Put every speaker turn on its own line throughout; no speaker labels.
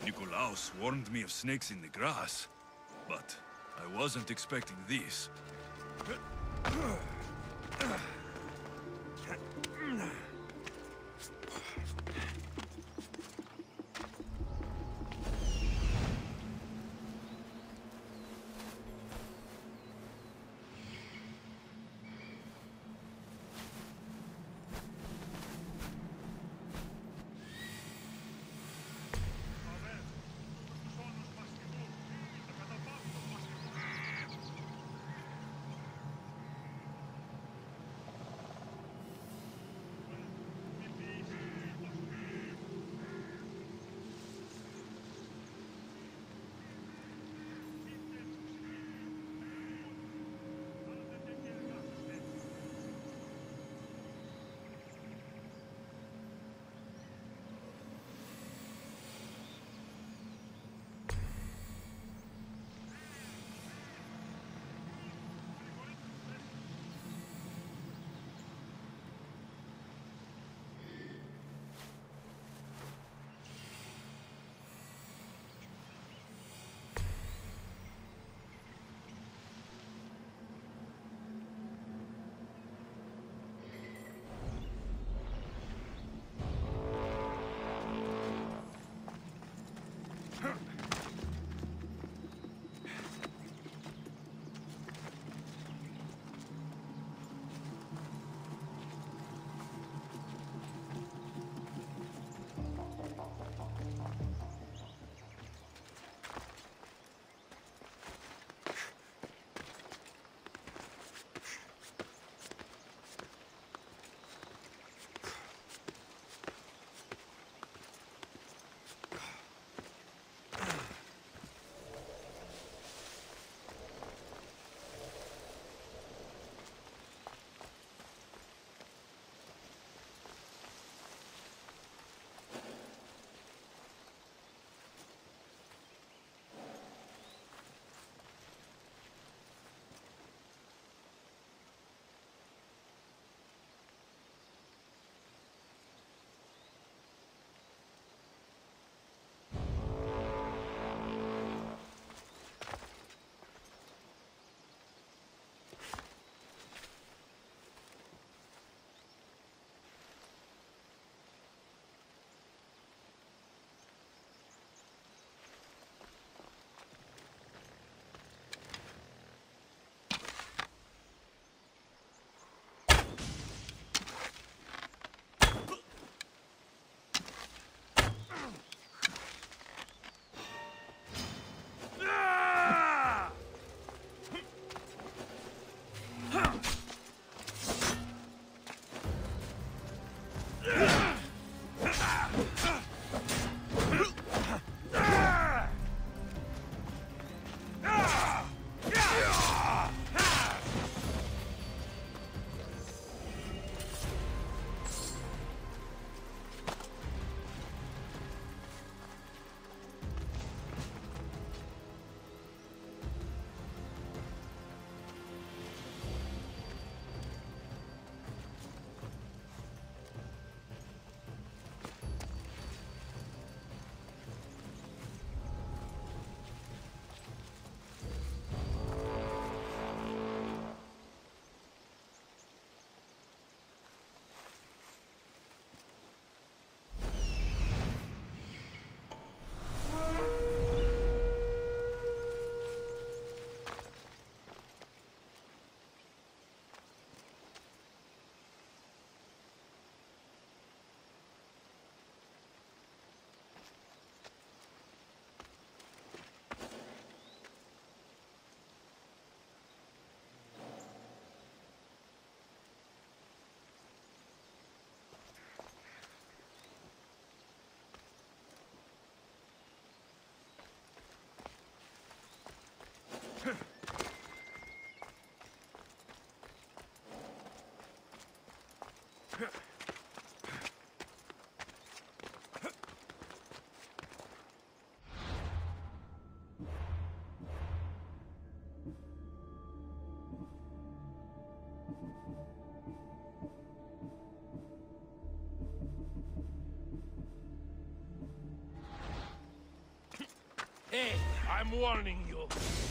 Nikolaos warned me of snakes in the grass, but I wasn't expecting these.
Hey, I'm warning you.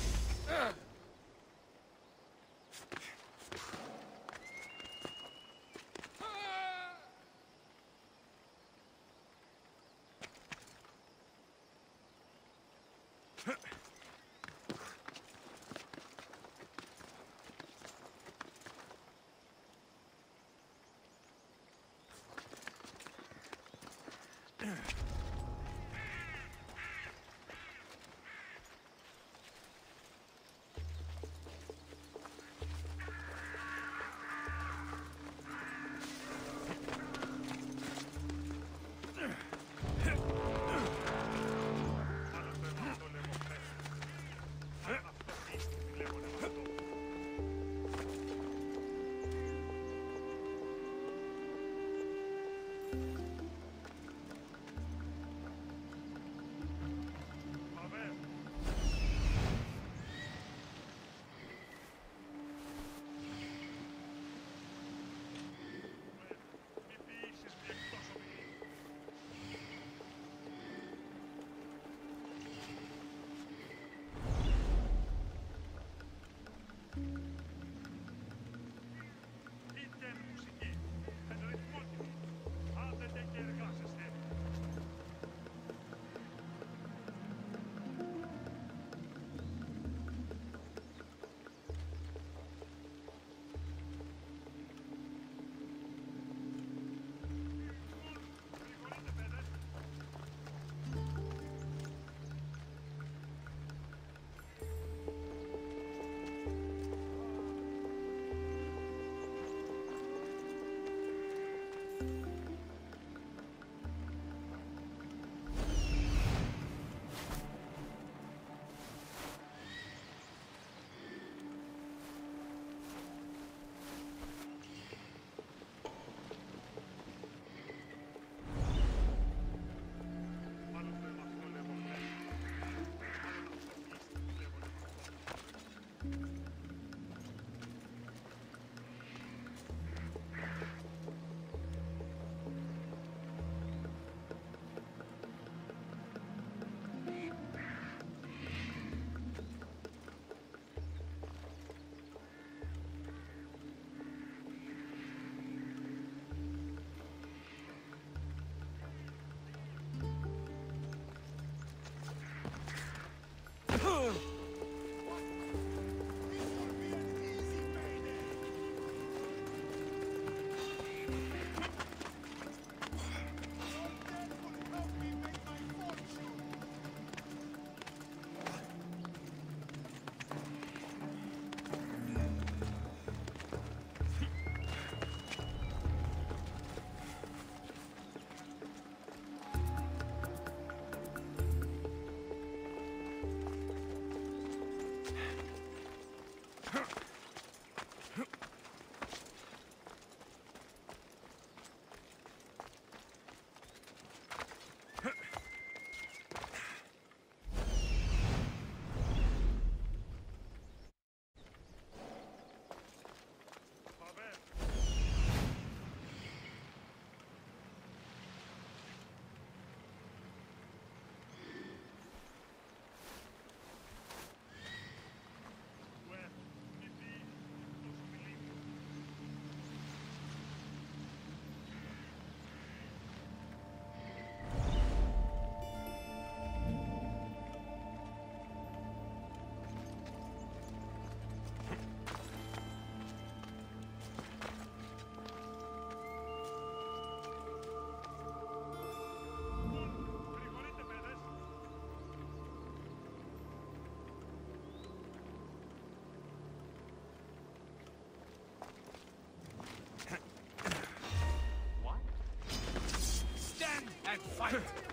And fight!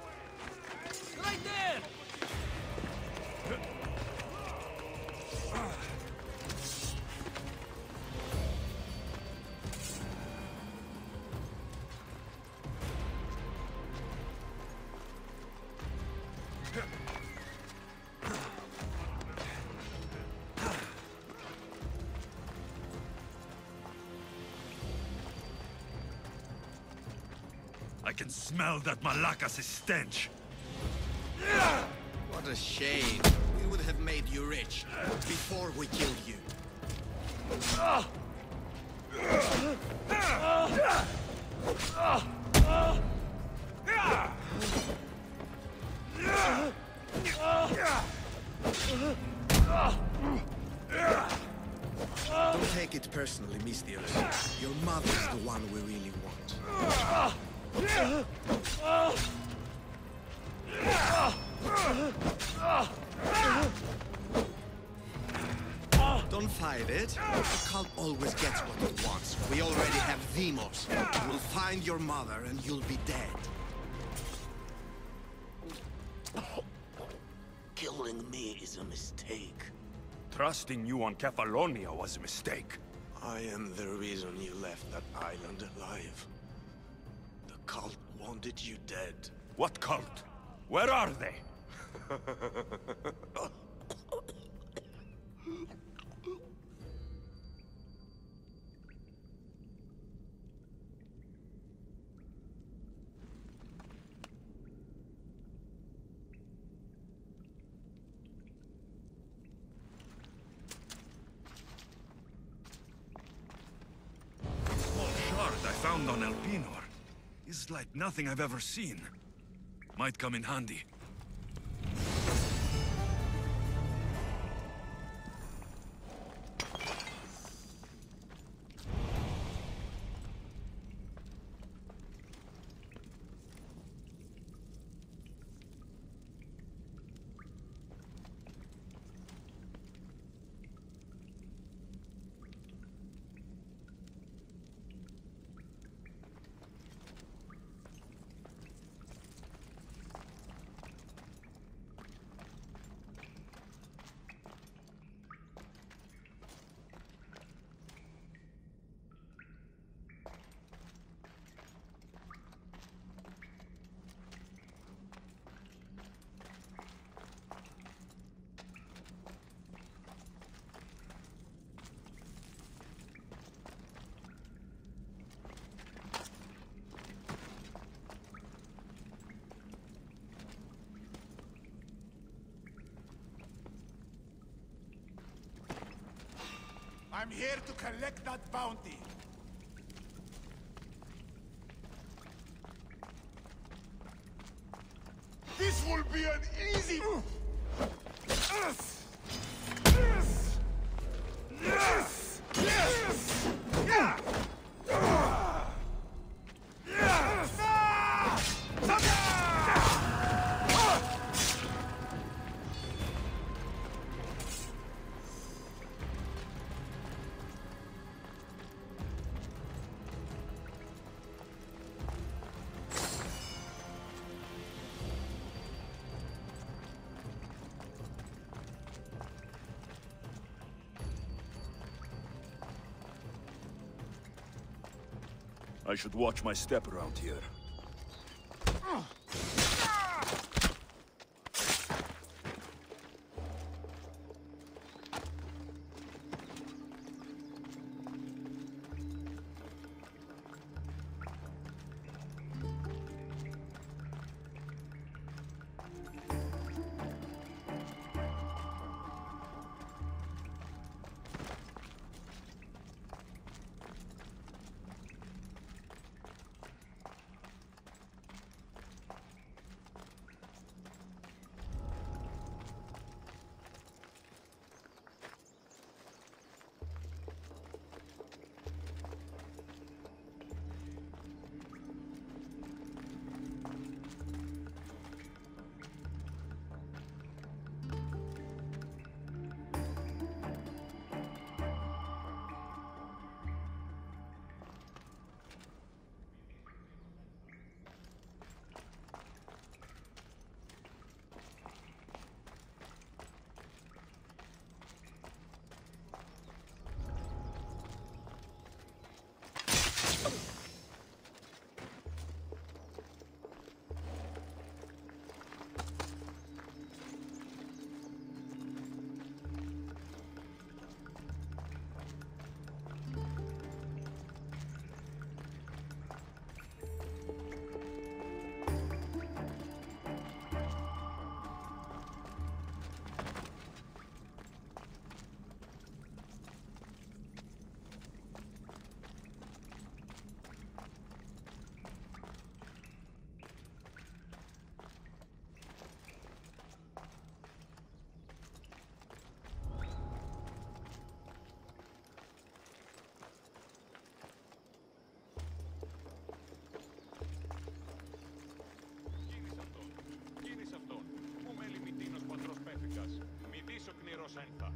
Right there!
I can smell that Malakas' stench.
What
What a shame. We would have made you rich before we killed you. Don't take it personally, Misthios. Your mother's the one we really want. Don't fight it. The cult always gets what it wants. We already have Deimos. We'll find your mother and you'll be dead.
Killing me is a mistake.
Trusting you on Kefalonia was a mistake.
I am the reason you left that island alive. The cult wanted you dead.
What cult? Where are they?
I found on Elpinor is like nothing I've ever seen. Might come in handy.
I'm here to collect that bounty. This will be an easy...
I should watch my step around here.
Senka.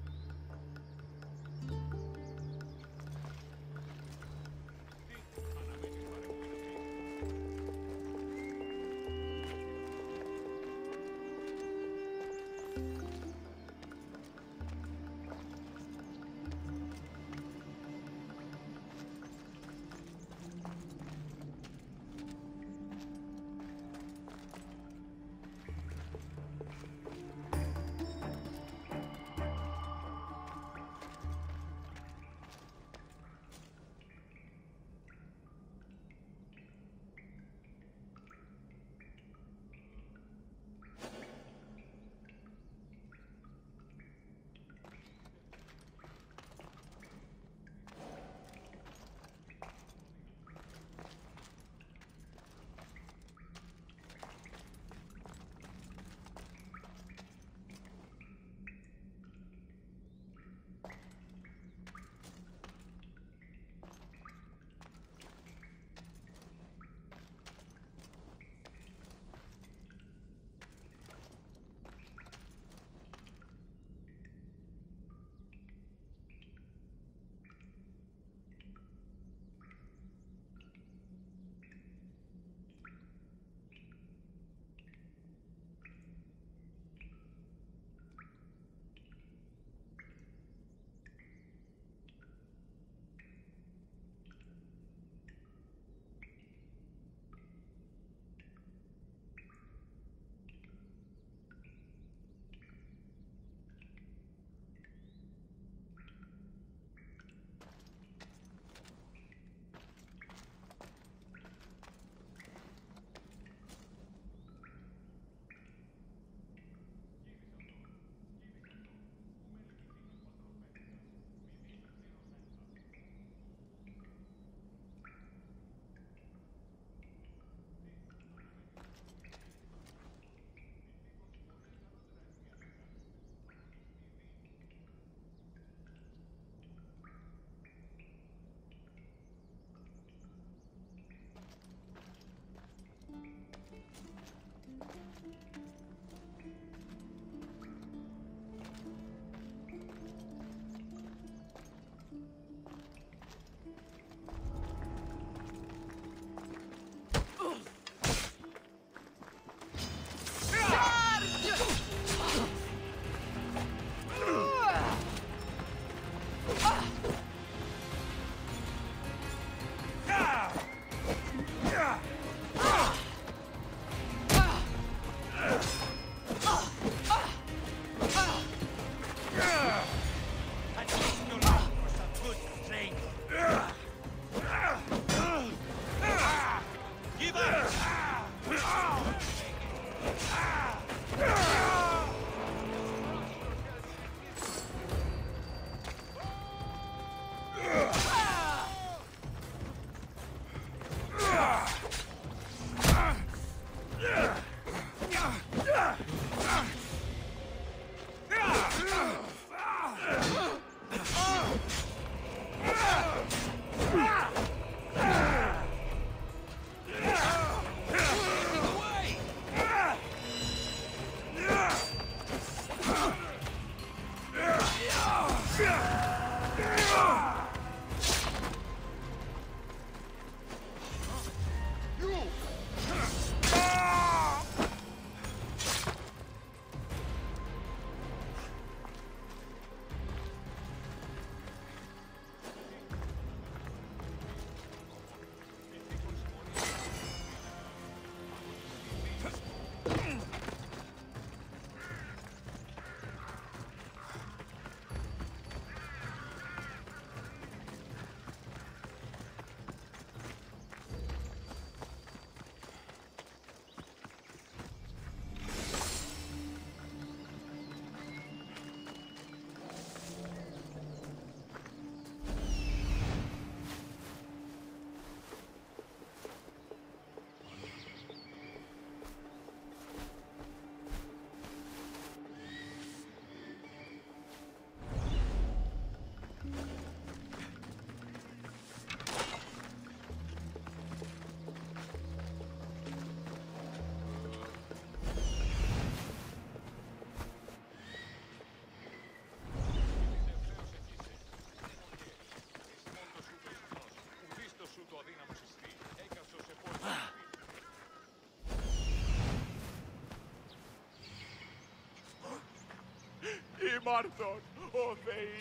Μάρτων, ο Θεοί.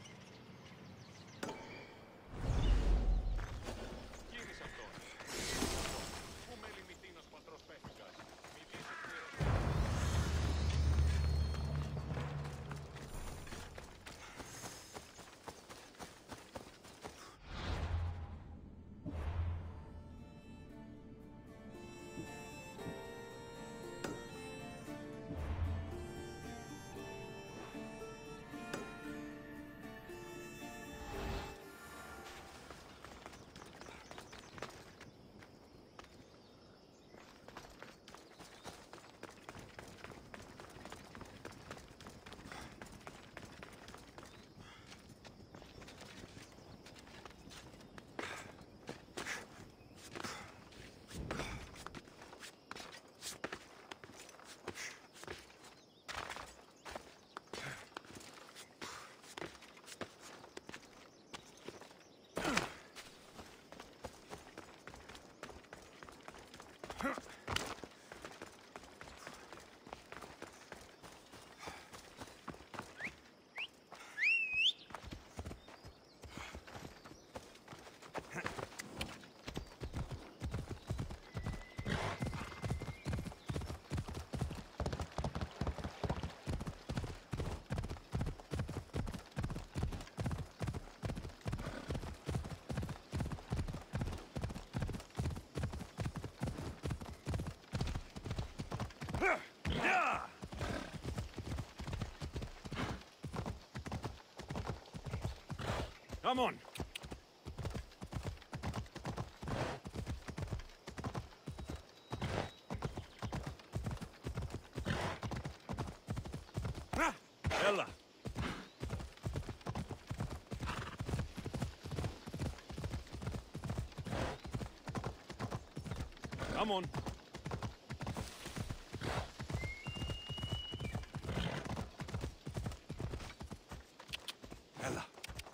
Κύριος αυτός. Πού με λιμιτίνος πατρός πέφυγας. Μιλήσεις πλήρως. Come on.
Ella!
Come on.
Ella!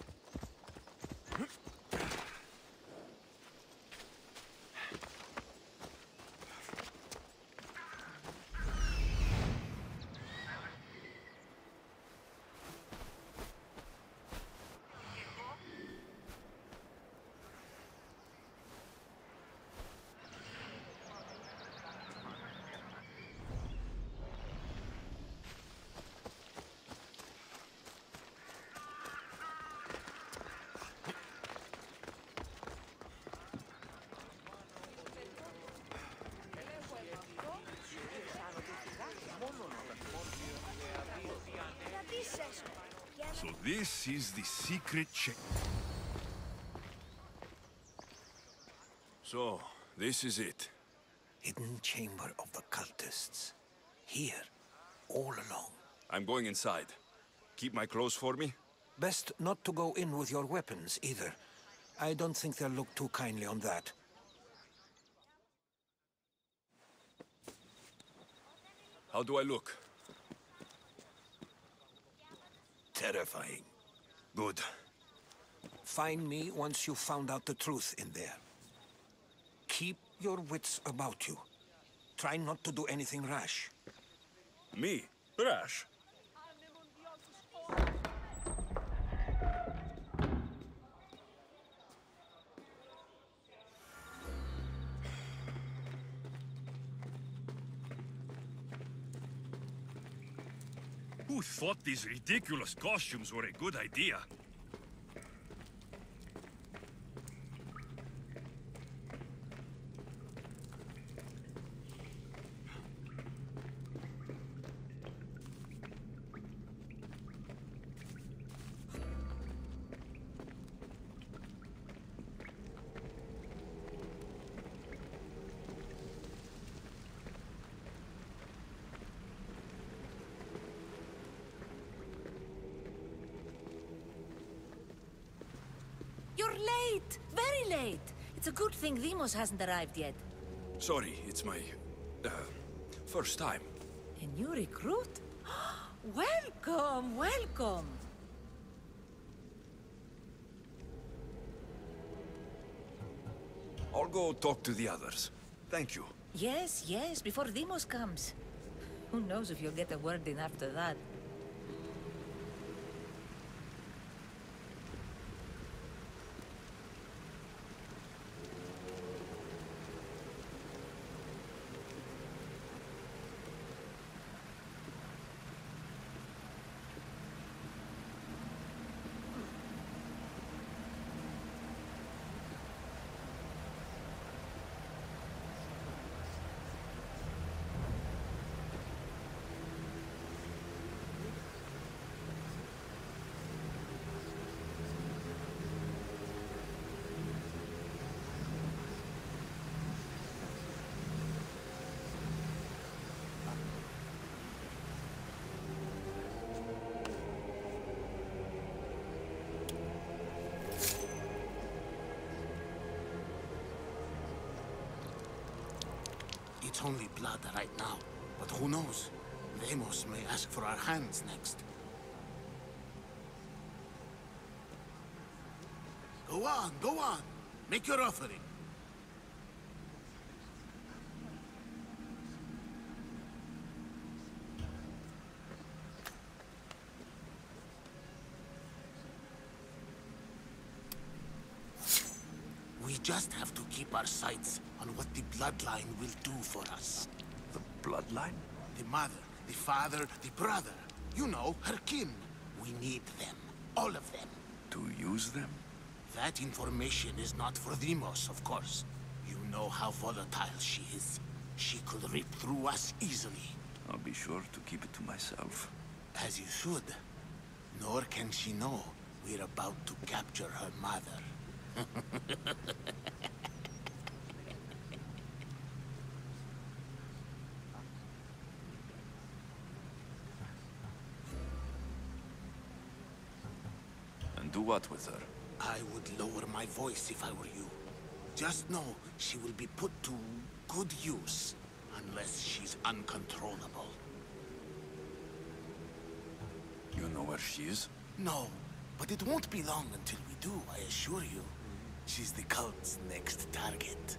So this is the secret So, this is it.
Hidden chamber of the cultists. Here, all along.
I'm going inside. Keep my clothes for me?
Best not to go in with your weapons, either. I don't think they'll look too kindly on that.
How do I look?
Terrifying.
Good.
Find me once you've found out the truth in there. Keep your wits about you. Try not to do anything rash.
Me? Rash? Who thought these ridiculous costumes were a good idea?
You're late! Very late! It's a good thing Deimos hasn't arrived yet.
Sorry, it's my... first time.
A new recruit? Welcome, welcome!
I'll go talk to the others. Thank you.
Yes, yes, before Deimos comes. Who knows if you'll get a word in after that.
It's only blood right now, but who knows? Deimos may ask for our hands next. Go on, go on. Make your offering. We just have to keep our sights on what the bloodline will do for us.
The bloodline?
The mother, the father, the brother. You know, her kin. We need them. All of them.
To use them?
That information is not for Deimos, of course. You know how volatile she is. She could rip through us easily.
I'll be sure to keep it to myself.
As you should. Nor can she know we're about to capture her mother.
And do what with her?
I would lower my voice if I were you. Just know she will be put to good use, unless she's uncontrollable.
You know where she is?
No, but it won't be long until we do, I assure you. She's the cult's next target.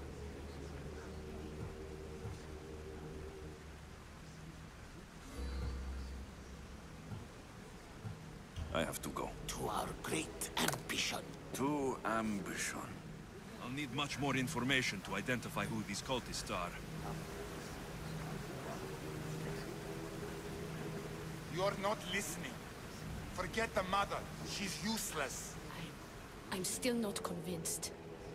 I have to go.
To our great ambition.
To ambition. I'll need much more information to identify who these cultists are.
You're not listening. Forget the mother. She's useless.
I'm still not convinced.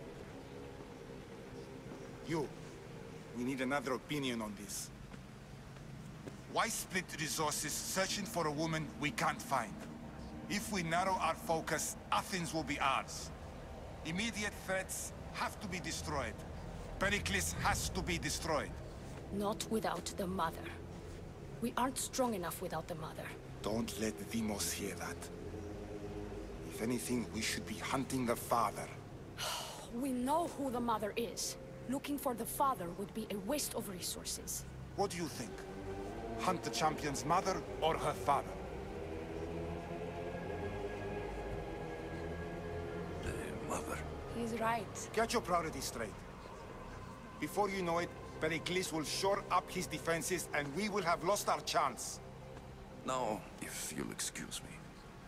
You. We need another opinion on this. Why split resources searching for a woman we can't find? If we narrow our focus, Athens will be ours. Immediate threats have to be destroyed. Pericles has to be destroyed.
Not without the mother. We aren't strong enough without the mother.
Don't let Deimos hear that. If anything, we should be hunting the father.
We know who the mother is. Looking for the father would be a waste of resources.
What do you think? Hunt the champion's mother or her father?
The mother.
He's right.
Get your priorities straight. Before you know it, Pericles will shore up his defenses and we will have lost our chance.
Now, if you'll excuse me.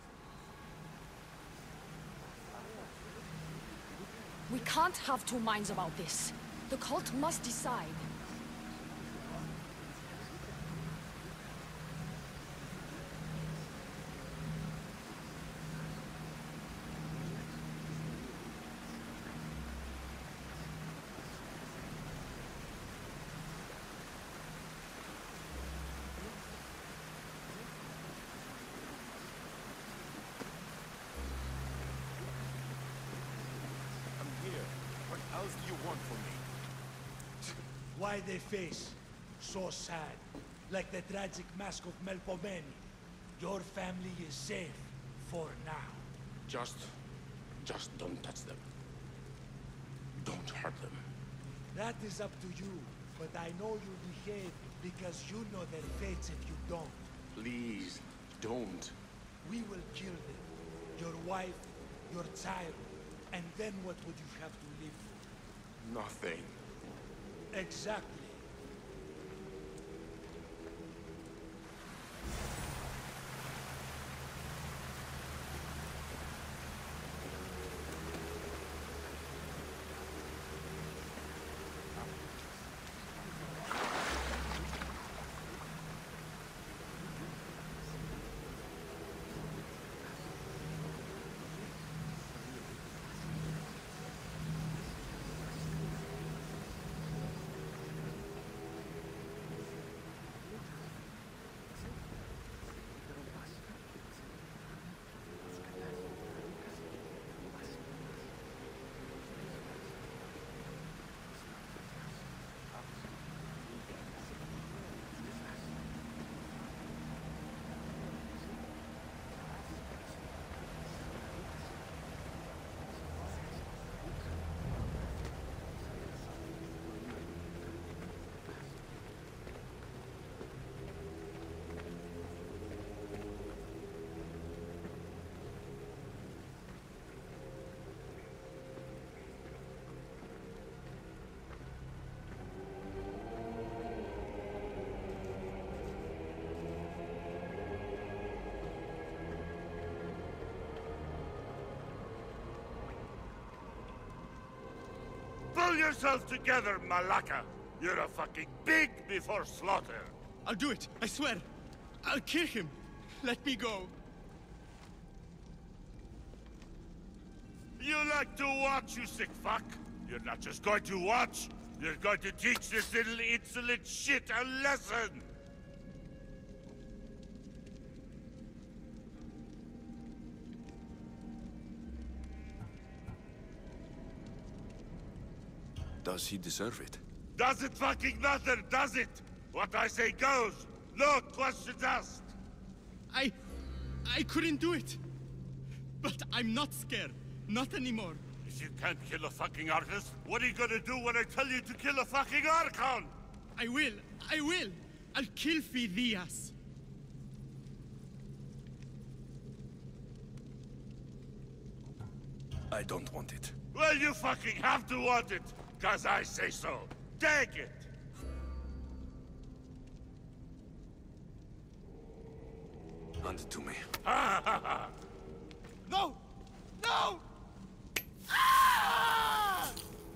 We can't have two minds about this. The cult must decide.
What else do you want from me?
Why they face? So sad. Like the tragic mask of Melpomene. Your family is safe. For now.
Just don't touch them. Don't hurt them.
That is up to you. But I know you behave because you know their fates if you don't.
Please, don't.
We will kill them. Your wife, your child. And then what would you have to live for?
Nothing.
Exactly.
Pull yourself together, Malaka! You're a fucking pig before slaughter!
I'll do it, I swear. I'll kill him. Let me go.
You like to watch, you sick fuck? You're not just going to watch, you're going to teach this little insolent shit a lesson!
Does he deserve it?
Does it fucking matter, does it? What I say goes! No questions asked!
I couldn't do it. But I'm not scared. Not anymore.
If you can't kill a fucking artist, what are you gonna do when I tell you to kill a fucking Archon?
I will. I'll kill Phidias.
I don't want it.
Well, you fucking have to want it, 'cause I say so. Take it!
Hand it to me.
No! No! Ah!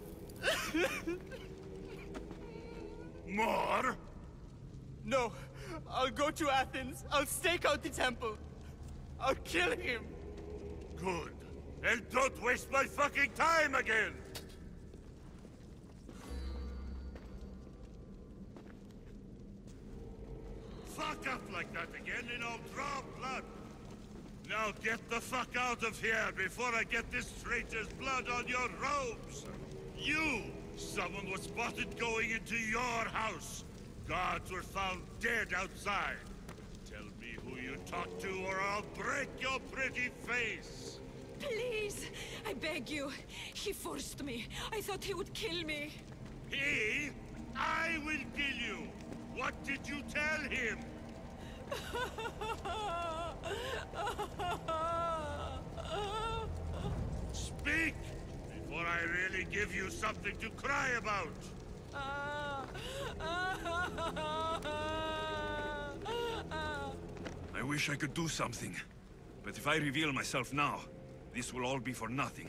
More?
No. I'll go to Athens. I'll stake out the temple. I'll kill him.
Good. And don't waste my fucking time again! Fuck up like that again and I'll draw blood! Now get the fuck out of here before I get this traitor's blood on your robes! You! Someone was spotted going into your house! Guards were found dead outside! Tell me who you talked to or I'll break your pretty face!
Please, I beg you. He forced me. I thought he would kill me.
He? I will kill you! What did you tell him? Speak! Before I really give you something to cry about!
I wish I could do something. But if I reveal myself now, this will all be for nothing.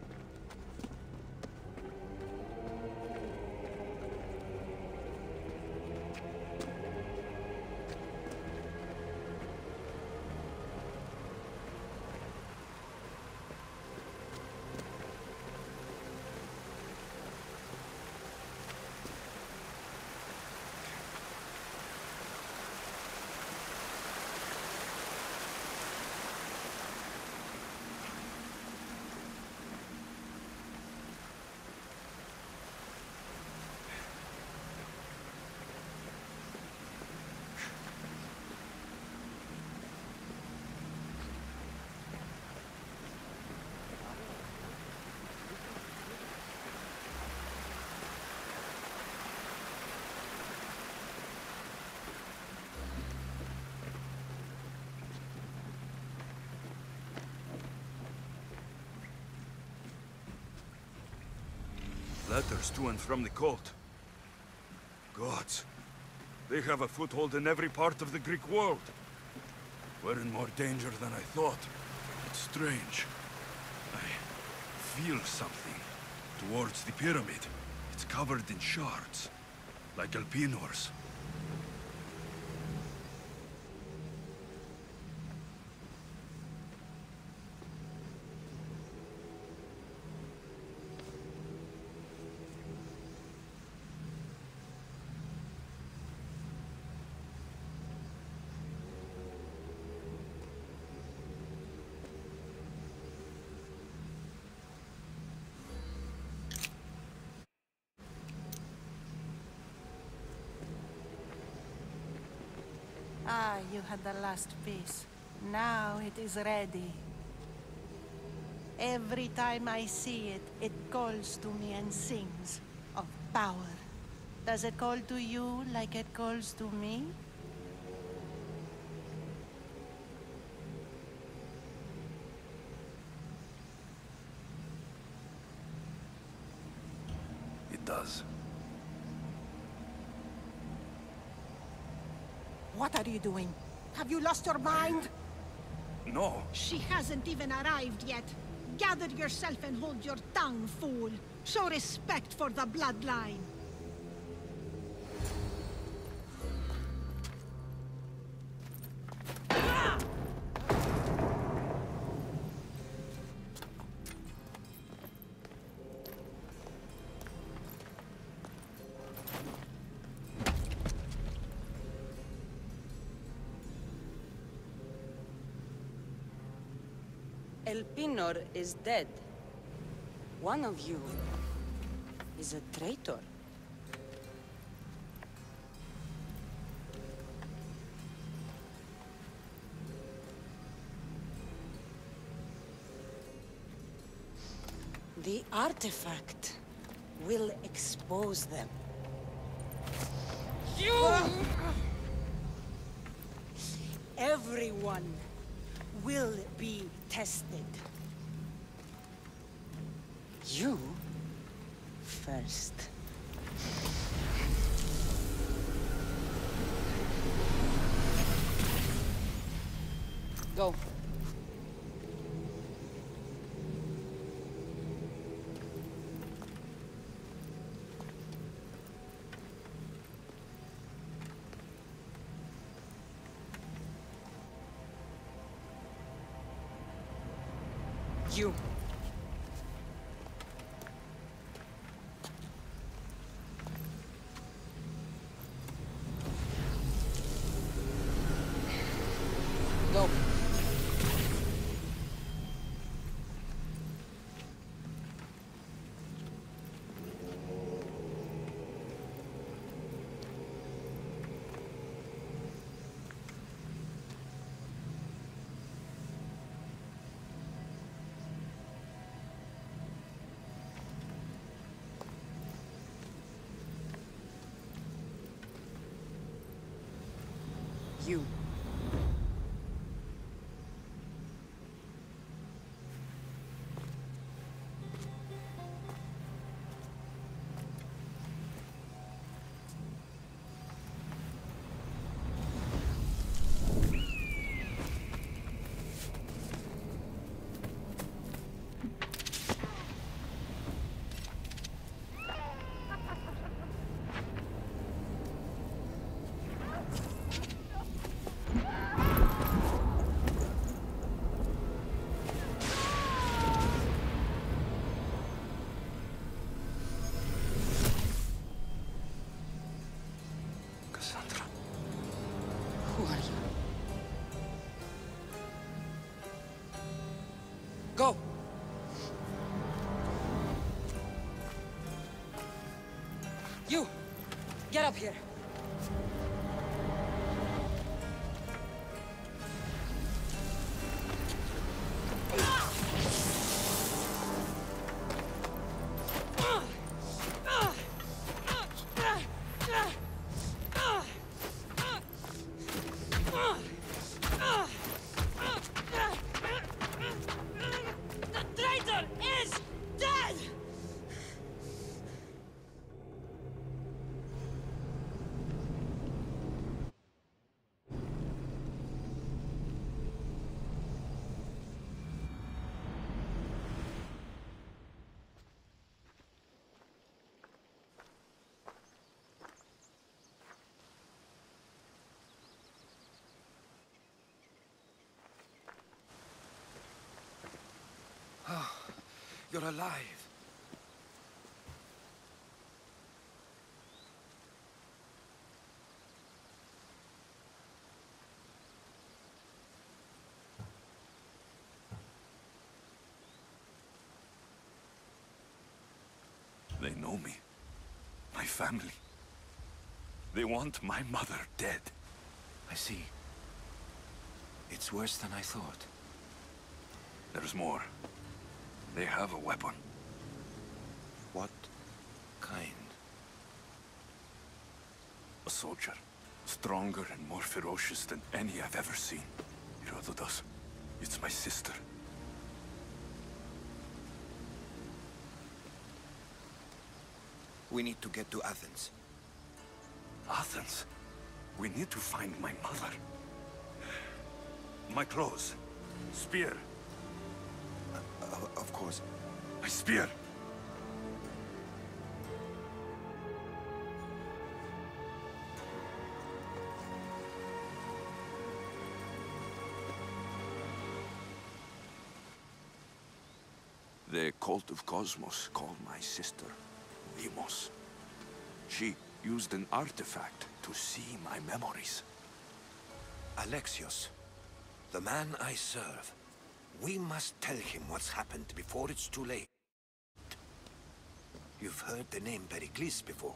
Letters to and from the cult. Gods, they have a foothold in every part of the Greek world. We're in more danger than I thought. It's strange. I feel something towards the pyramid. It's covered in shards, like Elpinor's.
Ah, you had the last piece. Now it is ready. Every time I see it, it calls to me and sings of power. Does it call to you like it calls to me?
It does.
What are you doing? Have you lost your mind?
No.
She hasn't even arrived yet. Gather yourself and hold your tongue, fool.
Show respect for the bloodline.
Elpinor is dead. One of you is a traitor. The artifact will expose them. Everyone will be tested. You first. Go. You. Go. You.
Cassandra.
Who are you? Go! You! Get up here!
The traitor is dead!
You're alive.
They know me. My family. They want my mother dead.
I see. It's worse than I thought.
There's more. They have a weapon.
What kind?
A soldier. Stronger and more ferocious than any I've ever seen. Herodotus. It's my sister.
We need to get to Athens.
Athens? We need to find my mother. My clothes. Spear.
Of course.
My spear! The Cult of Cosmos called my sister Deimos. She used an artifact to see my memories.
Alexios, the man I serve. We must tell him what's happened before it's too late. You've heard the name Pericles before.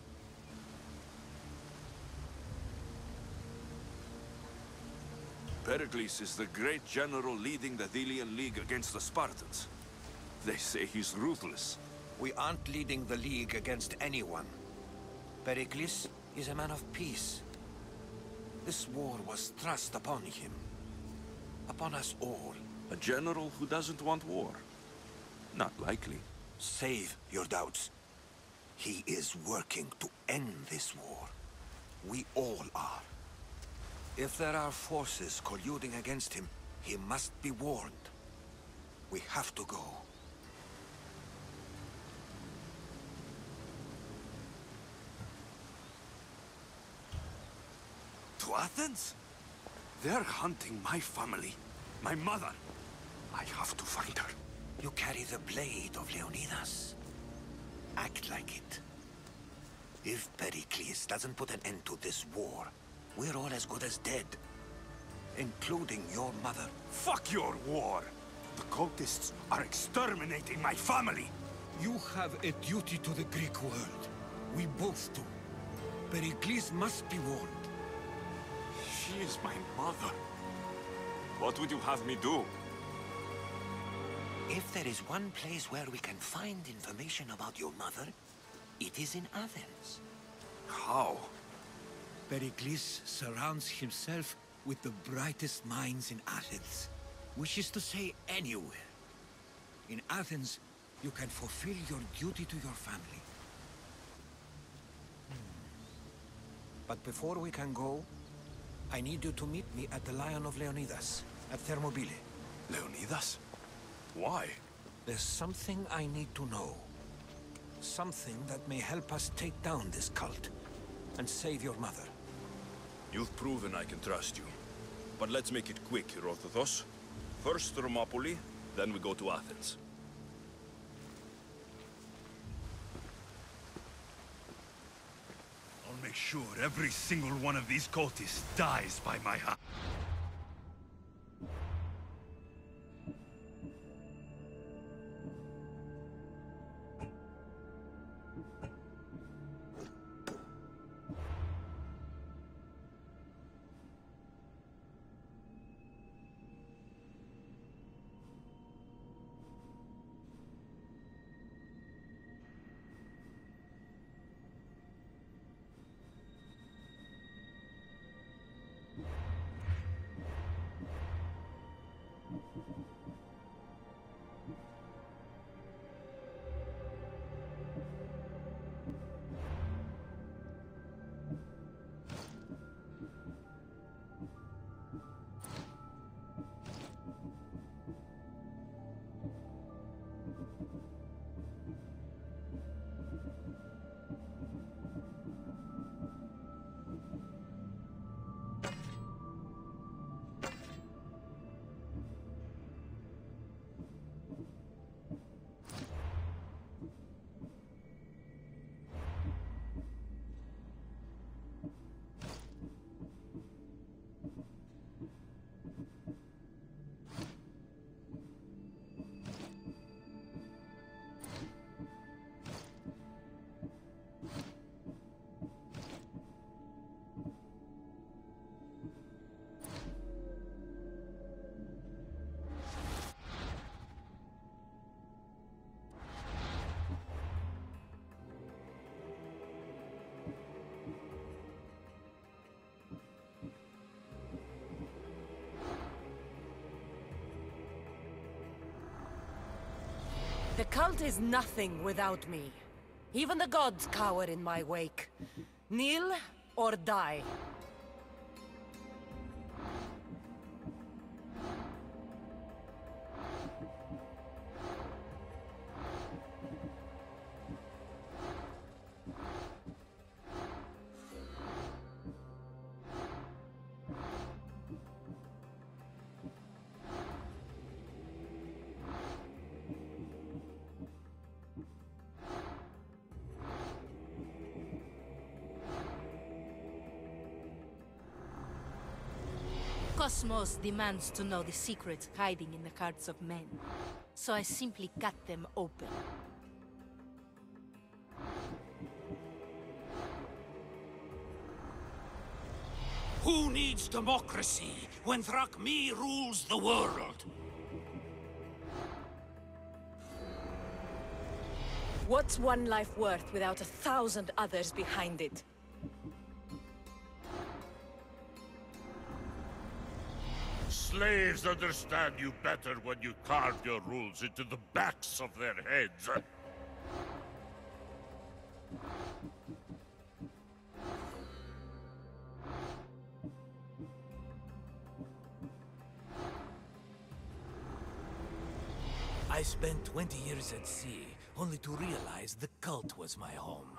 Pericles is the great general leading the Delian League against the Spartans. They say he's ruthless.
We aren't leading the League against anyone. Pericles is a man of peace. This war was thrust upon him. Upon us all.
A general who doesn't want war? Not likely.
Save your doubts. He is working to end this war. We all are. If there are forces colluding against him, he must be warned. We have to go.
To Athens? They're hunting my family. My mother. I have to find her.
You carry the blade of Leonidas. Act like it. If Pericles doesn't put an end to this war, we're all as good as dead. Including your mother.
Fuck your war! The cultists are exterminating my family!
You have a duty to the Greek world. We both do. Pericles must be warned.
She is my mother. What would you have me do?
If there is one place where we can find information about your mother, it is in Athens.
How?
Pericles surrounds himself with the brightest minds in Athens. Which is to say, anywhere. In Athens, you can fulfill your duty to your family. But before we can go, I need you to meet me at the Lion of Leonidas, at Thermopylae.
Leonidas? Why?
There's something I need to know. Something that may help us take down this cult and save your mother.
You've proven I can trust you. But let's make it quick, Herodotos. First Thermopylae, then we go to Athens.
I'll make sure every single one of these cultists dies by my hand.
The cult is nothing without me. Even the gods cower in my wake. Kneel or die.
Cosmos demands to know the secrets hiding in the hearts of men. So I simply cut them open.
Who needs democracy when Thrakmi rules the world?
What's one life worth without 1,000 others behind it?
Slaves understand you better when you carve your rules into the backs of their heads.
I spent 20 years at sea, only to realize the cult was my home.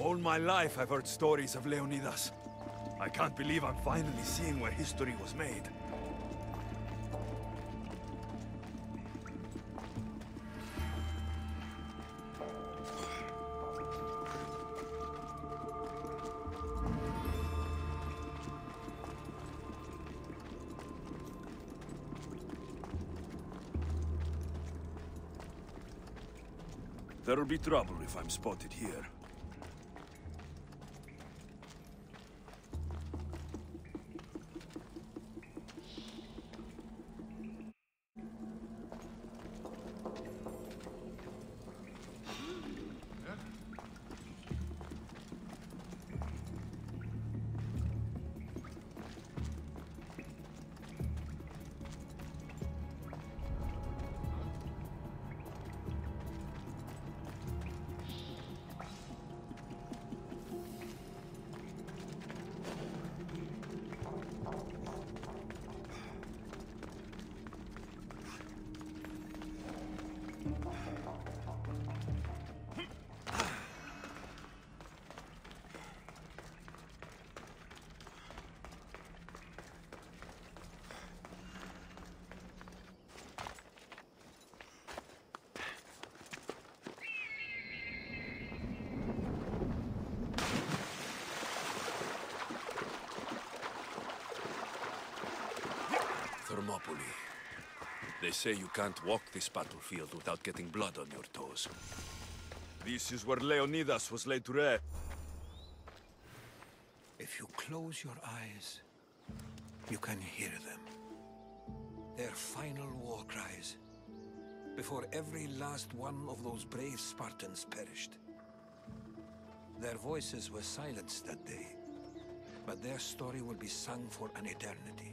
All my life I've heard stories of Leonidas. I can't believe I'm finally seeing where history was made. There'll be trouble if I'm spotted here. Thermopylae. They say you can't walk this battlefield without getting blood on your toes. This is where Leonidas was laid to rest.
If you close your eyes, you can hear them. Their final war cries, before every last one of those brave Spartans perished. Their voices were silenced that day, but their story will be sung for an eternity.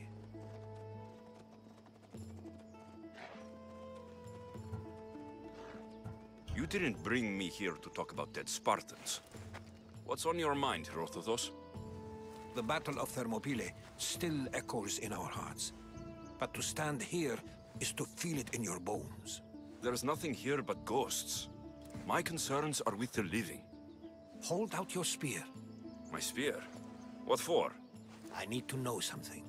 You didn't bring me here to talk about dead Spartans. What's on your mind, Herodotus?
The Battle of Thermopylae still echoes in our hearts. But to stand here is to feel it in your bones.
There's nothing here but ghosts. My concerns are with the living.
Hold out your spear.
My spear? What for?
I need to know something.